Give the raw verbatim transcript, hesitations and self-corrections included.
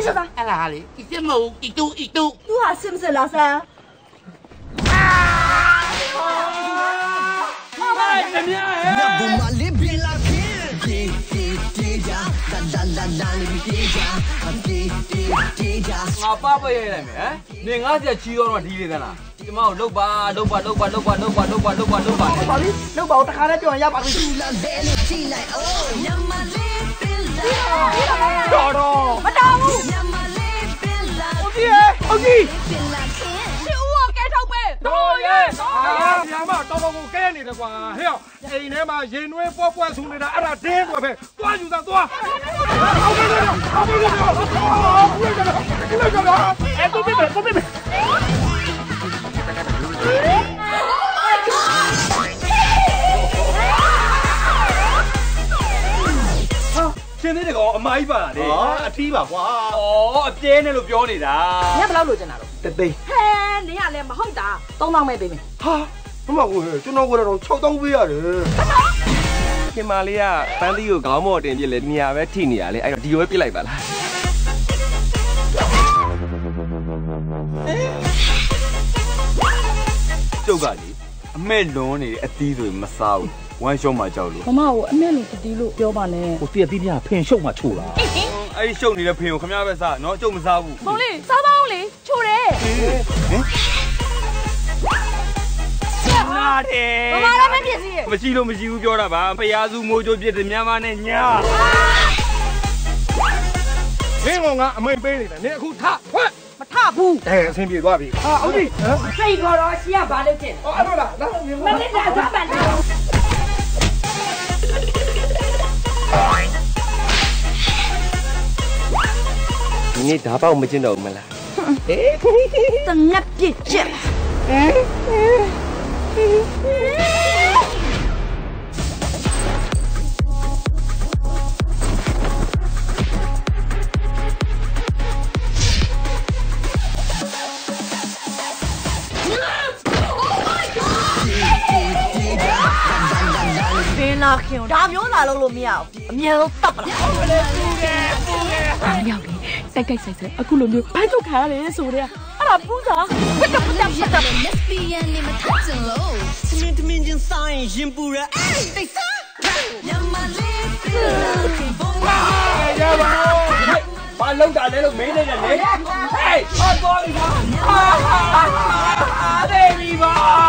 说吧。 哎啦哩，一点冇，一度一度。 你话是不是老三？啊！ 哎，怎么样？哎。 我爸爸也来没？你俺家去到哪地里的啦？你妈老爸老爸老爸老爸老爸老爸老爸老爸。 老李，老爸，我打开来叫人家把你。找着。 我打我。 好弟，好弟。 တော်ရဲ့အာညမတော်တော်ကိုကဲနေတယ်ကွာဟဲ့အိမ်ထဲမှာရင်နှွေးပွားပွားဆူနေတာအဲ့ဒါတင်းကွာပဲသွားယူတာသွားအောက်ကနေတော့အောက်ကနေတော့အောက်ကနေတော့လိုက်ကြတော့အဲ့တော့ပြမယ်တော့ပြမယ်ရှင်သေးတကောင်အမိုင်းပါလေဟာအထီးပါကွာဩအပြဲနဲ့လို့ပြောနေတာညဘယ်လောက်လိုချင်တာလို့တသိန်းဟဲနင်ကလည်းမဟုတ်တာသုံးသောင်းပဲပေးမယ်ဟာမမကိုကျွန်တော်ကတော့၆သောင်းပေးရတယ်ခင်မလေးကပန်းသီးကိုခေါင်းမော်တင်ပြစ်လေနေရာပဲထိနေရလေအဲ့တော့ဒီလိုပဲပြစ်လိုက်ပါလားကျုပ်ကလေအမဲ့လွန်နေတဲ့အသီးဆိုမစားဘူးဝမ်းရှုံးမှကြောက်လို့မမကိုအမဲ့လို့တတိလို့ပြောပါနဲ့ဟိုတည့်တည့်ပြဖင်ရှုံမှချို့တာအဲ့ဒီရှုံနေတဲ့ဖင်ကိုခမရပဲစားနော်ကျုပ်မစားဘူးမောင်လေးစားပါအောင်လေချို့တယ်ဟင်နာတယ်မမလည်းမပြည့်စည်ရမရှိလို့မရှိဘူးပြောတာပါဖျားစုမိုးချိုးပြစ်တယ်မြန်မာနဲ့ညာမင်းကငါအမိန်ပေးနေတယ်နင်အခုထဖွက်မထဘူးအဲအဆင်ပြေသွားပြီဟာဟုတ်ပြီစိတ်ခေါ်တော့ရှီကဘာလုပ်ချင်အော်အဲ့တော့လားလာမနစ်ကသွားပါလားဒီနေ့ဓာပေါက်မကျင်တော့ဘူးမလားဟေးတငက်ပြစ်ချက်ပင်လာခင်ဒါမျိုးလာလို့လို့မရဘူးအမြဲတမ်းတပ်ပလားပူတယ်ပူတယ်ဘာရောက်လဲစိုက်ကြိုက်စိုက်စိုက်အခုလိုမျိုးဘိုင်းထုတ်ခါရတယ်ဆိုတဲ့အဲ့ဒါပူစားဘတ်တပတပတ lesbian နေမထချင်လို့စမင်းတမင်းချင်းဆိုင်ရင်ပူရအဲ့တိတ်စားညမလေးဘုံပါရပါဘာလောက်တာလဲလို့မင်းနေတယ်လေဟေးဟောသွားပြီပါအာဒေဗီပါ